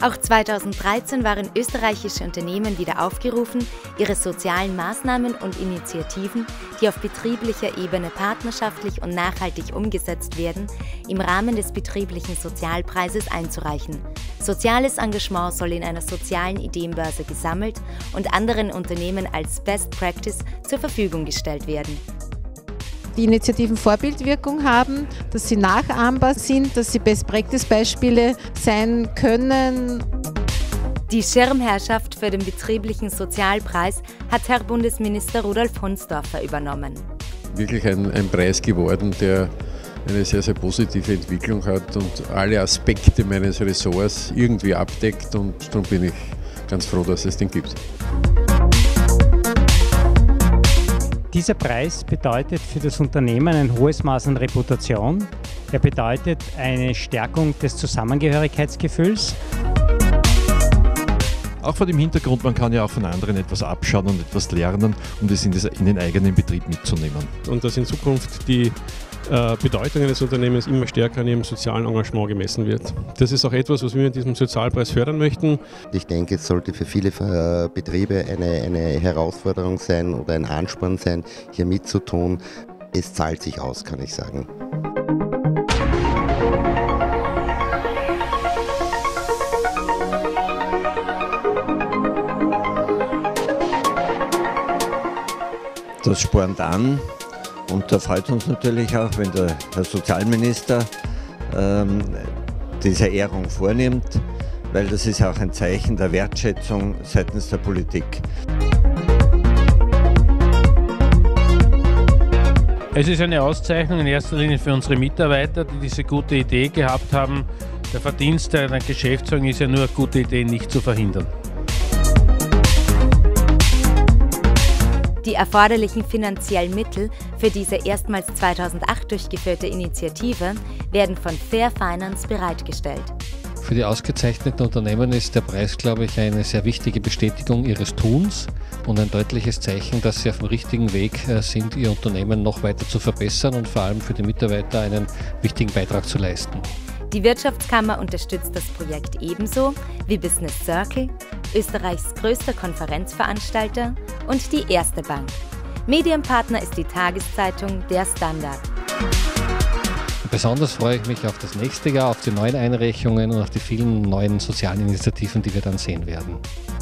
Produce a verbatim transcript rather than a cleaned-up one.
Auch zweitausenddreizehn waren österreichische Unternehmen wieder aufgerufen, ihre sozialen Maßnahmen und Initiativen, die auf betrieblicher Ebene partnerschaftlich und nachhaltig umgesetzt werden, im Rahmen des betrieblichen Sozialpreises einzureichen. Soziales Engagement soll in einer sozialen Ideenbörse gesammelt und anderen Unternehmen als Best Practice zur Verfügung gestellt werden. Die Initiativen Vorbildwirkung haben, dass sie nachahmbar sind, dass sie Best-Practice-Beispiele sein können. Die Schirmherrschaft für den betrieblichen Sozialpreis hat Herr Bundesminister Rudolf Honsdorfer übernommen. Wirklich ein, ein Preis geworden, der eine sehr, sehr positive Entwicklung hat und alle Aspekte meines Ressorts irgendwie abdeckt, und darum bin ich ganz froh, dass es den gibt. Dieser Preis bedeutet für das Unternehmen ein hohes Maß an Reputation. Er bedeutet eine Stärkung des Zusammengehörigkeitsgefühls. Auch vor dem Hintergrund, man kann ja auch von anderen etwas abschauen und etwas lernen, um das in, das in den eigenen Betrieb mitzunehmen. Und dass in Zukunft die äh, Bedeutung eines Unternehmens immer stärker an ihrem sozialen Engagement gemessen wird. Das ist auch etwas, was wir mit diesem Sozialpreis fördern möchten. Ich denke, es sollte für viele äh, Betriebe eine, eine Herausforderung sein oder ein Ansporn sein, hier mitzutun. Es zahlt sich aus, kann ich sagen. Das spornt an, und da freut uns natürlich auch, wenn der Herr Sozialminister ähm, diese Ehrung vornimmt, weil das ist auch ein Zeichen der Wertschätzung seitens der Politik. Es ist eine Auszeichnung in erster Linie für unsere Mitarbeiter, die diese gute Idee gehabt haben. Der Verdienst einer Geschäftsführung ist ja nur, gute Ideen nicht zu verhindern. Die erforderlichen finanziellen Mittel für diese erstmals zweitausendacht durchgeführte Initiative werden von Fair Finance bereitgestellt. Für die ausgezeichneten Unternehmen ist der Preis, glaube ich, eine sehr wichtige Bestätigung ihres Tuns und ein deutliches Zeichen, dass sie auf dem richtigen Weg sind, ihr Unternehmen noch weiter zu verbessern und vor allem für die Mitarbeiter einen wichtigen Beitrag zu leisten. Die Wirtschaftskammer unterstützt das Projekt ebenso wie Business Circle, Österreichs größter Konferenzveranstalter, und die Erste Bank. Medienpartner ist die Tageszeitung Der Standard. Besonders freue ich mich auf das nächste Jahr, auf die neuen Einreichungen und auf die vielen neuen sozialen Initiativen, die wir dann sehen werden.